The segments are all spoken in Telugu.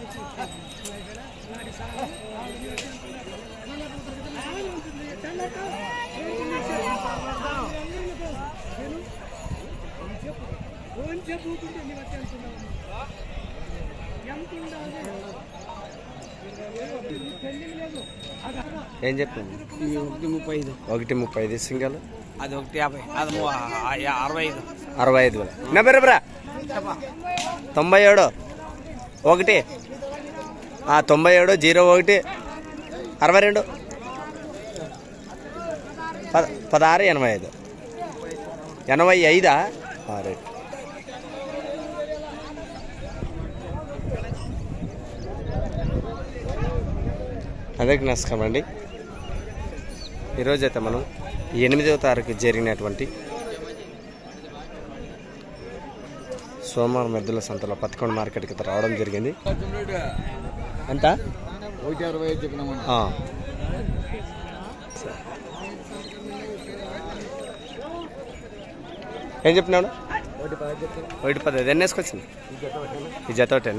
ఏం చెప్తుంది? 135 సింగల్, అది 150, అది 65. 65,000. నెంబర్ బ్రా 97 1 97 01 62 16 85. 85 రైట్. అందరికీ నమస్కారం అండి. ఈరోజైతే మనం 8వ తారీఖు జరిగినటువంటి సోమవారం ఎద్దుల సంతలో పత్తికొండ మార్కెట్కి రావడం జరిగింది. ఎంత? 165 చెప్పినాము. ఏం చెప్పినాడు? 115. ఎన్ని వేసుకొచ్చింది? ఈ జత ఒకటేనా?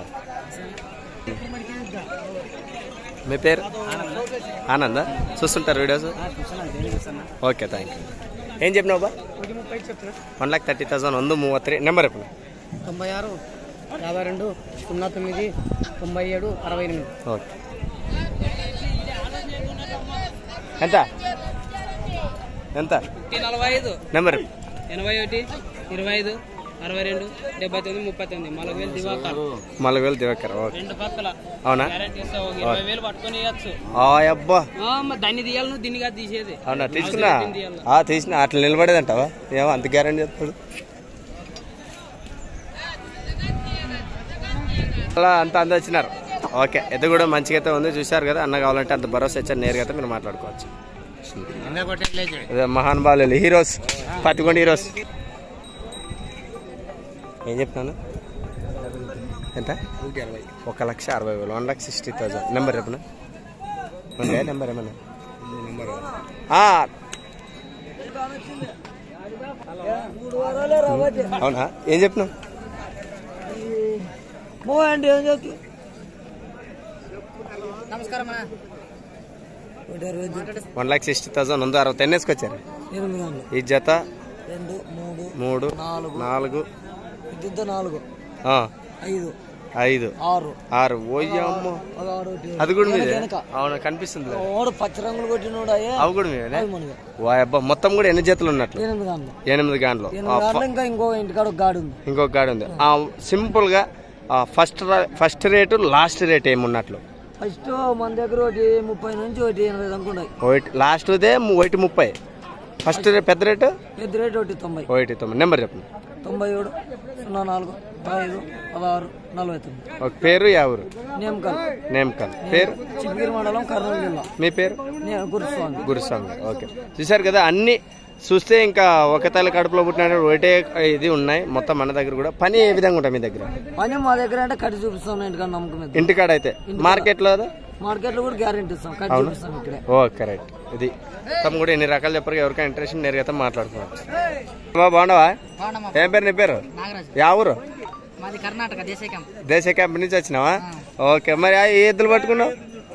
మీ పేరు? ఆనంద. చూస్తుంటారు వీడియోస్? Okay, thank you. ఏం చెప్పినావు బా? 1,30,000. 133. నెంబర్ ఎప్పుడు? 96 52 09 97 68. ఓకే. ఎంత ఎంత? 45. నెంబర్ 81 25 62 79 39. 4,000 దివాకర్. 4,000 దివాకర్. ఓకే. రెండు పక్కల అవునా? 20,000 పట్టుకొని ఇవ్వచ్చు. అబ్బా, దాన్ని తీయాలి, నువ్వు దీన్ని కాదు తీసేది. అవునా? తీసుకున్నా తీసిన అట్లా నిలబడేది అంటావా? ఏమో అంత గ్యారంటీ చెప్తాడు. అలా అంత వచ్చినారు. ఓకే, ఎద్దు కూడా మంచిగా అయితే ఉంది. చూశారు కదా, అన్న కావాలంటే అంత భరోసా ఇచ్చారు. నేరుగా అయితే మీరు మాట్లాడుకోవచ్చు. మహానుభావులు, హీరోస్, పత్తికొండ హీరోస్. ఏం చెప్తాను? ఎంత? 1,60,000. 1,60,000. నెంబర్ చెప్పనా? నెంబర్ ఏమన్నా? అవునా? ఏం చెప్పినావు? 1,60,000. 160. ఎన్ని వేసుకొచ్చారు ఈ జత? 2 3 4 5 6. ఓయ్యమ్మ, అది కూడా మీదే? అవునా, కనిపిస్తుంది. పచ్చ రంగులు కొట్టినోడు అవి కూడా మీదే? అబ్బా, మొత్తం కూడా ఎన్ని జతలు ఉన్నట్లు? 8 గాన్లు. ఇంకొక గాడి ఉంది. సింపుల్ గా ఫస్ట్ రేటు లాస్ట్ రేట్ ఏమున్నట్లు? ఫస్ట్ మన దగ్గర 30 నుంచి 80 అనుకుంటాయి. లాస్ట్ దే 30. ఫస్ట్ పెద్ద రేటు? పెద్ద రేటు 90. 90. నెంబర్ చెప్పండి. 97 04 15 16 49. ఒక పేరు, ఎవరు? నేమ్కల్. పేరు? చిత్తూరు మండలం, కర్నూలు జిల్లా. మీ పేరు? గురుస్వామి. ఓకే, చూసారు కదా, అన్ని చూస్తే ఇంకా ఒక తల్లి కడుపులో పుట్టిన ఒకటే ఇది ఉన్నాయి. మొత్తం మన దగ్గర కూడా పని ఏ విధంగా ఉంటాయి మీ దగ్గర? పని మా దగ్గర అంటే కట్టి చూపిస్తాం. ఇంటికాడ నమ్మకం. ఇంటికాడ అయితే మార్కెట్ లో కూడా గ్యారెంటీ ఇస్తాం. కట్టి చూపిస్తాం ఇక్కడే. Okay, right. ఇది మొత్తం కూడా ఎన్ని రకాలు చెప్పరు. ఎవరికైనా ఇంట్రెస్ట్ నేరుగా మాట్లాడుకోవచ్చు. బాగున్నావా? ఏం పేరు? నీ పేరు? యా ఊరు? కర్ణాటక. దేశ క్యాంప్ నుంచి వచ్చినావా? ఓకే, మరి ఏ ఎద్దులు పట్టుకున్నావు?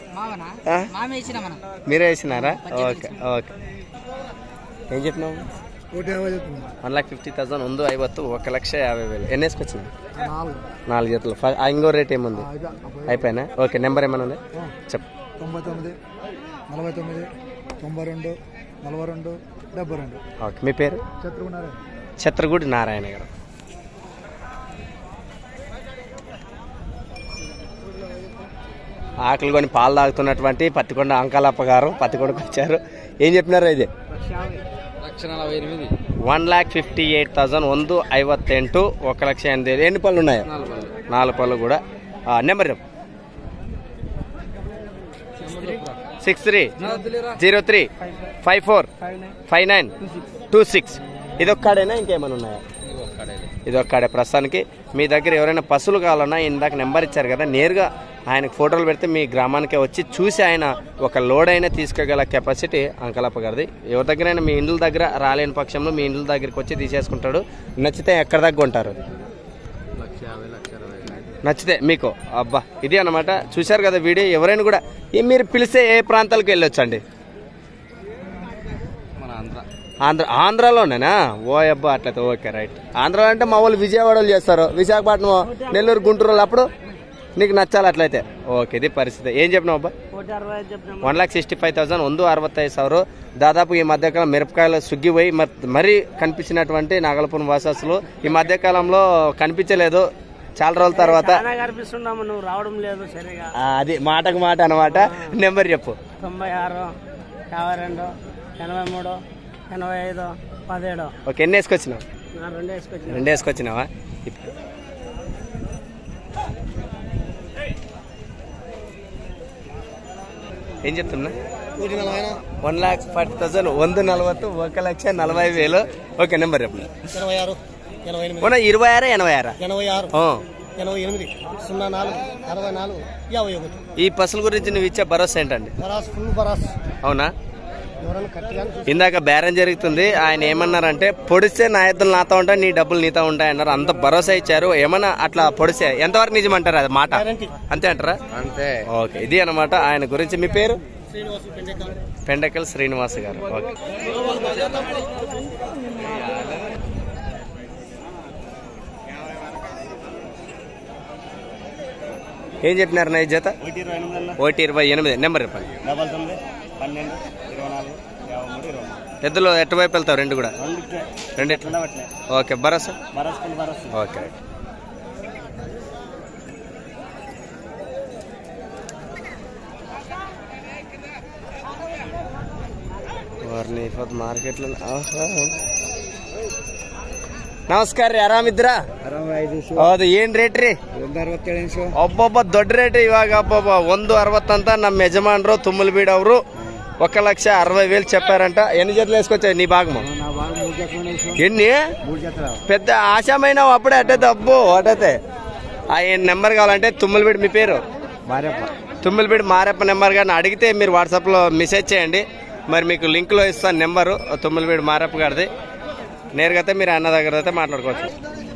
మీరే వేసినారా? Okay okay. ఏం చెప్పినావు? 1,50,000. 150. 1,50,000. ఎన్ని వేసుకొచ్చింది? 4 జతలు. ఇంకో రేట్ ఏముంది? అయిపోయినా? ఓకే, నెంబర్ ఏమన్నా ఉంది? చెప్పు. 99 49 92 42 72. ఓకే, మీ పేరు? ఛత్రగుడి నారాయణ గారు. ఆకలి కొని పాలు తాగుతున్నటువంటి పత్తికొండ అంకాలప్ప గారు పత్తికొండకు వచ్చారు. ఏం చెప్పినారు? ఇది 1,58,000. 158. 1,80,000. ఎన్ని పళ్ళు ఉన్నాయో? 4 పళ్ళు కూడా. నెంబర్ చెప్పు. 63 03 54 59 26. ఇదొక్కడేనా? ఇంకేమైనా ఉన్నాయా? ఇదొక్కడే ప్రస్తుతానికి. మీ దగ్గర ఎవరైనా పశువులు కావాలన్నా ఇందాక నెంబర్ ఇచ్చారు కదా, నేరుగా ఆయనకు ఫోటోలు పెడితే మీ గ్రామానికి వచ్చి చూసి ఆయన ఒక లోడ్ అయినా తీసుకోగల కెపాసిటీ అంకలప్ప గారిది. ఎవరి దగ్గరైనా మీ ఇండ్ల దగ్గర రాలేని పక్షంలో మీ ఇండ్ల దగ్గరికి వచ్చి తీసేసుకుంటాడు. నచ్చితే ఎక్కడ దగ్గర ఉంటారు? నచ్చితే మీకు అబ్బా ఇది అన్నమాట. చూశారు కదా వీడియో. ఎవరైనా కూడా మీరు పిలిస్తే ఏ ప్రాంతాలకు వెళ్ళొచ్చండి? ఆంధ్రాలోనేనా? ఓ అబ్బా అట్లయితే ఓకే రైట్. ఆంధ్రాలో అంటే మా వాళ్ళు విజయవాడలో చేస్తారు, విశాఖపట్నం, నెల్లూరు, గుంటూరు అప్పుడు నీకు నచ్చాలి అట్లయితే. ఓకే ఇది పరిస్థితి. ఏం చెప్పినావు అబ్బా? 1,65,000 1,65,000. దాదాపు ఈ మధ్యకాలం మిరపకాయలు సుగ్గిపోయి మరీ కనిపించినటువంటి నాగలపురం వాసాసులు ఈ మధ్యకాలంలో కనిపించలేదు. చాలా రోజుల తర్వాత కనిపిస్తున్నాము, నువ్వు రావడం లేదు సరిగా. అది మాటకు మాట అనమాట. నెంబర్ చెప్పు. 96 52 83 85 17. ఓకే ఎన్ని వేసుకొచ్చినావు? 2 వేసుకొచ్చినావా? ఏం చెప్తున్నా? 1,40,000 140 1,40,000. ఓకే నెంబర్ చెప్పు. 26 ఈ పసుల గురించి నువ్వు ఇచ్చే భరోసా ఏంటండి? అవునా? ఇందాక బేరం జరుగుతుంది. ఆయన ఏమన్నారంటే పొడిస్తే నా ఎద్దులు నాతో ఉంటాయి, నీ డబ్బులు నీతో ఉంటాయి అన్నారు. అంత భరోసా ఇచ్చారు. ఏమన్నా అట్లా పొడిస్తే ఎంతవరకు నిజమంటారు? అది మాట అంతే అంటారా? అంతే. ఓకే ఇది అనమాట ఆయన గురించి. మీ పేరు? పెండకల్ శ్రీనివాస్ గారు. ఓకే ఏం చెప్పినారు నా జత? 1,28. నెంబర్ చెప్పండి. 99 ఎద్దులు ఎటువైపు వెళ్తావు? రెండు కూడా రెండిట్లు. ఓకే భరోసా. ఓకే వారిని మార్కెట్లో. ನಮಸ್ಕಾರ ರೀ, ಆರಾಮಿದ್ರಾ? ಹೌದು. ಏನ್ ರೇಟ್ ರೀ? 167. ಒಬ್ಬೊಬ್ಬ ದೊಡ್ಡ ರೇಟ್ ಇವಾಗ. ಒಬ್ಬೊಬ್ಬ 160 ಅಂತ ನಮ್ಮ ಯಜಮಾನರು ತುಮ್ಮಲಬೀಡು ಅವರು 1,60,000 చెప్పారంట. ఎన్ని జతలు వేసుకొచ్చాయి నీ భాగము? ఎన్ని? పెద్ద ఆశామైన అప్పుడే అట్టయితే. అబ్బో అటైతే ఆయన నెంబర్ కావాలంటే తుమ్మలబీడు. మీ పేరు? తుమ్మలబీడు మారెప్ప నెంబర్ గారిని అడిగితే మీరు వాట్సాప్లో మెసేజ్ చేయండి. మరి మీకు లింక్లో ఇస్తాను నెంబరు తుమ్మలబీడు మారెప్ప గారిది. నేరుగా అయితే మీరు అన్న దగ్గర అయితే మాట్లాడుకోవచ్చు.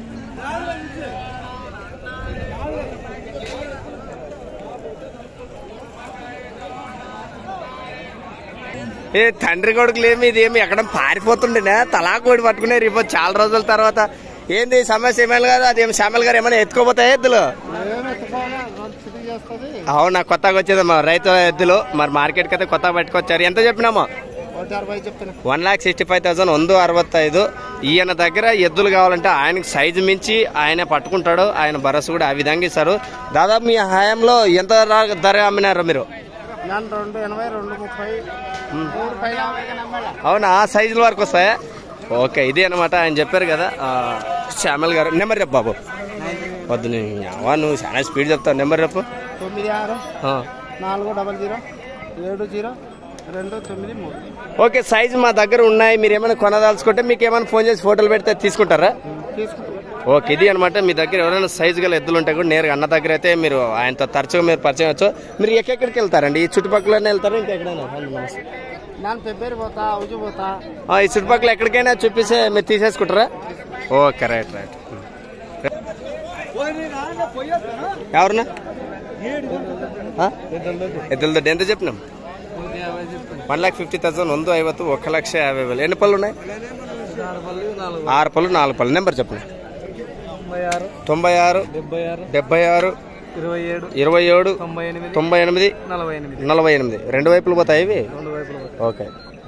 ఏ తండ్రి కొడుకులు ఏమి ఇది ఏమి ఎక్కడ పారిపోతుండేనా? తలా కోడి పట్టుకునే రేపు చాలా రోజుల తర్వాత. ఏంది సమస్య? ఏమైనా కాదు అదేమి శ్యామల్ గారు ఏమైనా ఎత్తుకోపోతాయి ఎద్దులు? అవునా? కొత్తగా వచ్చేది మా రైతు ఎద్దులు. మరి మార్కెట్కి అయితే కొత్తగా పట్టుకొచ్చారు. ఎంత చెప్పినామో? 1,65,000 165. ఈయన దగ్గర ఎద్దులు కావాలంటే ఆయనకు సైజు మించి ఆయనే పట్టుకుంటాడు. ఆయన భరోసా కూడా ఆ విధంగా ఇస్తారు. దాదాపు మీ హయాంలో ఎంత ధర అమ్మినారు మీరు? అవునా? ఆ సైజుల వరకు వస్తాయా? ఓకే ఇది అనమాట ఆయన చెప్పారు కదా శ్యామల్ గారు. నెంబర్ చెప్పు బాబు. వద్దు నువ్వు చాలా స్పీడ్ చెప్తావు. నెంబర్ చెప్పు. 96 ఓకే సైజు మా దగ్గర ఉన్నాయి. మీరు ఏమైనా కొనదాల్చుకుంటే మీకు ఏమైనా ఫోన్ చేసి ఫోటోలు పెడితే తీసుకుంటారా? ఓకే ఇది అనమాట. మీ దగ్గర ఎవరైనా సైజు గల ఎద్దులు ఉంటే కూడా నేరుగా అన్న దగ్గర అయితే మీరు ఆయనతో తరచుగా మీరు పరిచయం అవచ్చు. మీరు ఎక్కడికి వెళ్తారండి? ఈ చుట్టుపక్కలనే వెళ్తారా ఇంకెక్కడైనా? ఈ చుట్టుపక్కల ఎక్కడికైనా చూపిస్తే మీరు తీసేసుకుంటారా? Okay right right. ఎవరన్నా ఎద్దుల దొడ్డి ఎంత చెప్పినాం? 1,50,000 150 1,50,000. ఎన్ని పళ్ళు ఉన్నాయి? 6 పళ్ళు 4 పళ్ళు. నెంబర్ చెప్పండి. 96 76 27 98 48. 2 వైపులు పోతాయి ఇవి? ఓకే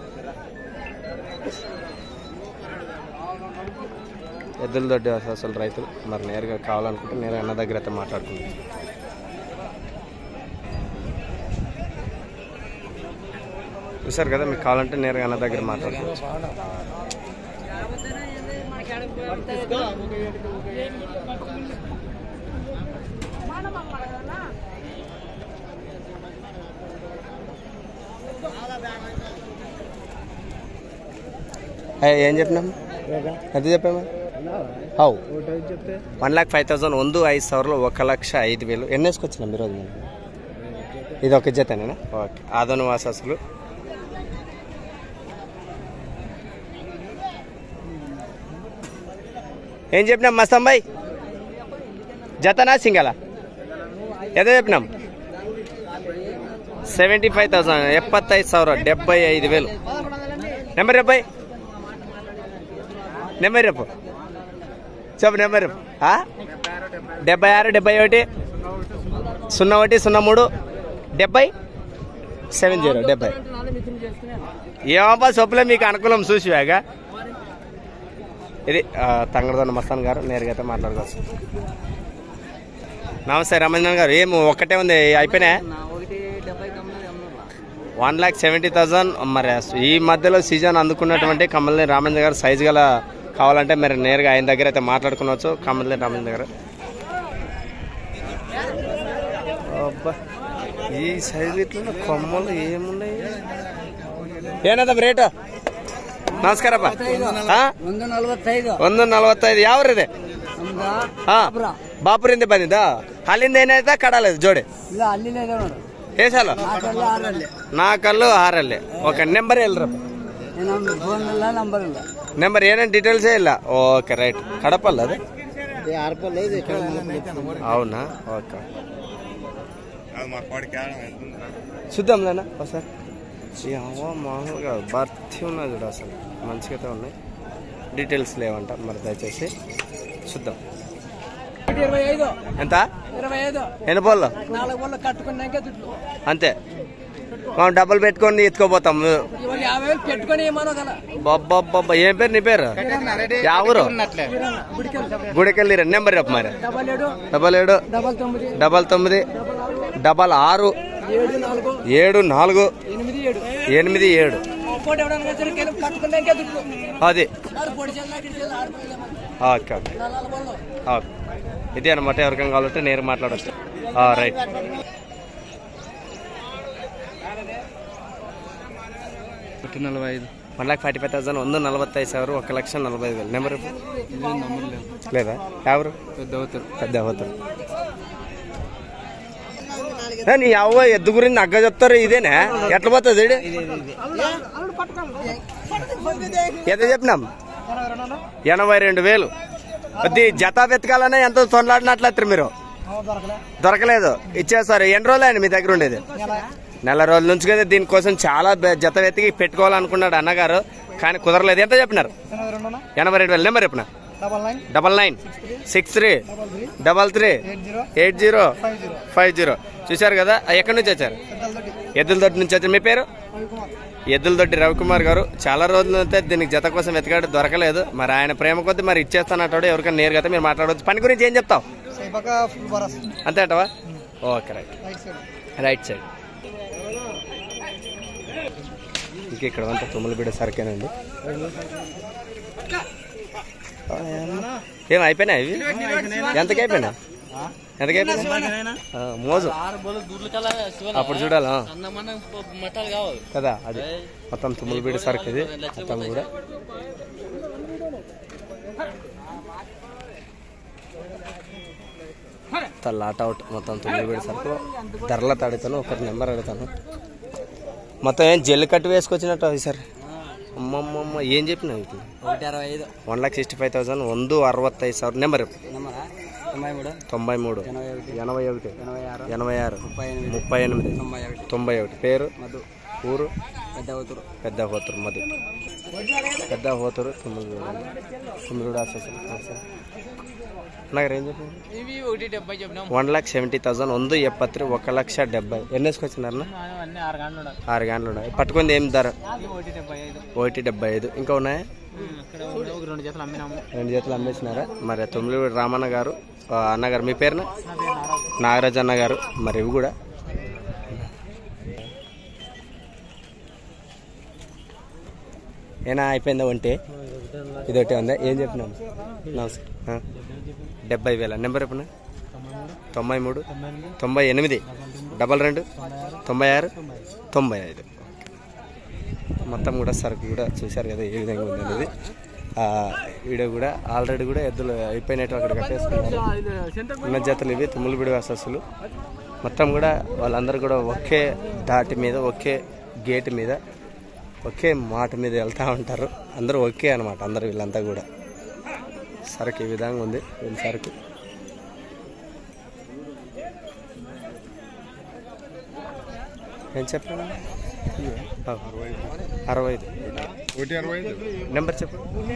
ఎద్దుల దొడ్డి అసలు రైతులు మరి నేరుగా కావాలనుకుంటే నేరుగా అన్న దగ్గర అయితే మాట్లాడుకుంటాం. చూసారు కదా, మీకు కావాలంటే నేరుగా అన్న దగ్గర మాట్లాడుకోవచ్చు. ఏం చెప్పినాము? ఎంత చెప్పాము? 1,05,000 1,05,000 1,05,000. ఎన్ని వేసుకొచ్చినాం ఈరోజు? ఇది ఒక జతనేనా? ఓకే. ఆదోని వాసాసులు ఏం చెప్పినా మస్తాంబాయ్? జతనా సింగలా? ఎంత చెప్పినాం 75,000 75,000 75,000 నెంబర్ చెప్పు నెంబర్ చెప్పు చెప్పు నెంబర్ 76 71 01 03 70 70 ఏమబ్బా సొప్పులే మీకు అనుకూలం చూసివాగా. ఇది తంగడదొన్న మస్తాన్ గారు నేరుగా అయితే మాట్లాడుకోవచ్చు. నమస్తే రమేంద్రన్ గారు. ఏం ఒక్కటే ఉంది అయిపోయినా 1,70,000. మరి ఈ మధ్యలో సీజన్ అందుకున్నటువంటి కమల్ని రామేంద్ర గారు సైజు గల కావాలంటే మీరు నేరుగా ఆయన దగ్గర అయితే మాట్లాడుకోవచ్చు. కమల్ని రామేంద్ర గారు అబ్బా ఈ సైజు ఇట్లా కొమ్మలు ఏమున్నాయి ఏనదా రేటు. నమస్కారం 145 ಯಾವ್ರಿದೆ ಬಾಪುರಿಂದ ಬಂದಿದ್ದ ಅಲ್ಲಿಂದ ಏನಾಯ್ತಾ ಕಡಾಲದು ಜೋಡಿ ಏಸಲ್ಲ 4 6 ಓಕೆ. ನೆಂಬರ್ ಎಲ್ರ ನೆಂಬರ್ ಏನೇನು ಡೀಟೇಲ್ಸೇ ಇಲ್ಲ. Okay right. కడపల్ల అది అవునా ఓకే చూద్దాంలేనా ఒకసారి. మామూలుగా భర్తీ ఉన్నది చూడ అసలు మంచిగా అయితే ఉన్నాయి. డీటెయిల్స్ లేవంట మరి దయచేసి చూద్దాం. ఎంత ఎన్ని పళ్ళు అంతే మనం డబ్బులు పెట్టుకొని ఎత్తుకోపోతాం. బాబ్బా ఏం పేరు నీ పేరు ఎవరు గుడికెళ్ళి నెంబర్ చెప్పు మరి 77 99 66 74 87 అది ఓకే ఓకే. ఇది అనమాట. ఎవరికైనా కావాలంటే నేరు మాట్లాడచ్చు. రైట్. $45,000 1,45,000 145,000 1,45,000 నెంబర్ లేదా ఎవరు పెద్ద అవుతారు. నీ అవ్వ ఎద్దు గురించి అగ్గ చెప్తారు. ఇదేనా ఎట్లా పోతుంది ఎంత చెప్పినాం 82,000. అది జత వెతకాలనే ఎంత తొనలాడినట్లయితే మీరు దొరకలేదు ఇచ్చేస్తారు. ఎన్ని రోజులు ఆయన మీ దగ్గర ఉండేది? నెల రోజుల నుంచి కదా. దీనికోసం చాలా జత వెతికి పెట్టుకోవాలనుకున్నాడు అన్నగారు కానీ కుదరలేదు. ఎంత చెప్పినారు? 82,000. నెంబర్ చెప్పిన 9963338050. చూశారు కదా. ఎక్కడి నుంచి వచ్చారు? ఎద్దులదొడ్డి నుంచి వచ్చారు. మీ పేరు? ఎద్దులదొడ్డి రవికుమార్ గారు. చాలా రోజులు అయితే దీనికి జత కోసం వెతకాడు దొరకలేదు. మరి ఆయన ప్రేమ కొద్ది మరి ఇచ్చేస్తానంటాడు. ఎవరికైనా నేరుగా మీరు మాట్లాడవచ్చు. పని గురించి ఏం చెప్తావు? అంతే అంటవా? Okay right. Right side. ఇంక ఇక్కడ అంతా తుమ్మలబిడ్డ సరికేనండి. ఏం అయిపోయినా ఇవి? ఎంతకైపోయినా మోజు అప్పుడు చూడాలా కదా. అది మొత్తం తుమ్మలబిడ్డ సరుకు ఇది మొత్తం కూడా. లాట్ అవుట్ మొత్తం తుమ్మలబిడ్డ సరుకు. ధరల అడుగుతాను. ఒకరి నెంబర్ అడుగుతాను. మొత్తం ఏం జల్లి కట్టు వేసుకొచ్చినట్టు అవి సార్. అమ్మమ్మ ఏం చెప్పినావు ఇప్పుడు? 1,65,000 165,000. నెంబర్ 93 81 86 38 91. పేరు? ఊరు? పెద్ద హోతూరు మధు. పెద్ద హోతూరు తుమ్మిగూడ నాకు ఏం చెప్పి 1,70,000 173 1,70,000. ఎన్ని వేసుకొచ్చినారన్నా? 6 గంటలు ఉన్నాయి. పట్టుకుంది ఏం ధర? 1,75. ఇంకా ఉన్నాయా? 2 జతలు అమ్మేసినారా? మరి తుమ్మిగూడ రామన్న గారు అన్నగారు. మీ పేరున? నాగరాజ్ అన్న గారు. మరి ఇవి కూడా ఏనా అయిపోయిందా? ఒంటే ఇదొకటి ఉందా? ఏం చెప్పినాము? నమస్కారం. 70,000. నెంబర్ చెప్పిన 93 98 22 96 95. మొత్తం కూడా సరుకు కూడా చూశారు కదా ఏ విధంగా ఉంది అనేది. వీడియో కూడా ఆల్రెడీ కూడా ఎద్దులు అయిపోయినట్టు అక్కడ కట్టేసుకున్నారు. ఉన్న జతలు ఇవి తుమ్ములబిడి వాసస్సులు. మొత్తం కూడా వాళ్ళందరూ కూడా ఒకే దాటి మీద ఒకే గేట్ మీద ఒకే మాట మీద వెళ్తూ ఉంటారు. అందరూ ఒకే అనమాట. అందరు వీళ్ళంతా కూడా సరుకు ఈ విధంగా ఉంది. వీళ్ళ సరుకు ఏం చెప్పాను 65 నెంబర్ చెప్పు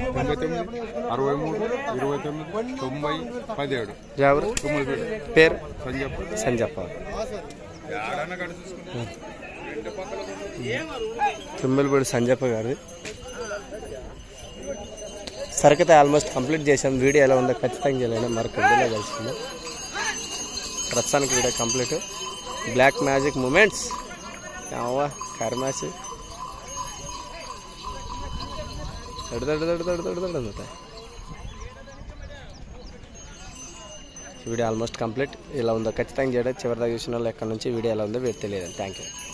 63 ఎవరు పేరు సంజప్ప తుమ్మెలపూడి సంజప్ప గారు సరికైతే ఆల్మోస్ట్ కంప్లీట్ చేసాం. వీడియో ఎలా ఉందో ఖచ్చితంగా చేయలేను, మరొక వీడియోలో కలుసుకుందాం. ప్రస్తుతానికి video complete. Black magic moments కర్మాస్ వీడియో ఆల్మోస్ట్ కంప్లీట్. ఇలా ఉందో ఖచ్చితంగా చేయడం. చివరిదాకా చూసిన వాళ్ళు ఎక్కడి నుంచి వీడియో ఎలా ఉందో వీడియో తెలియదు. Thank you.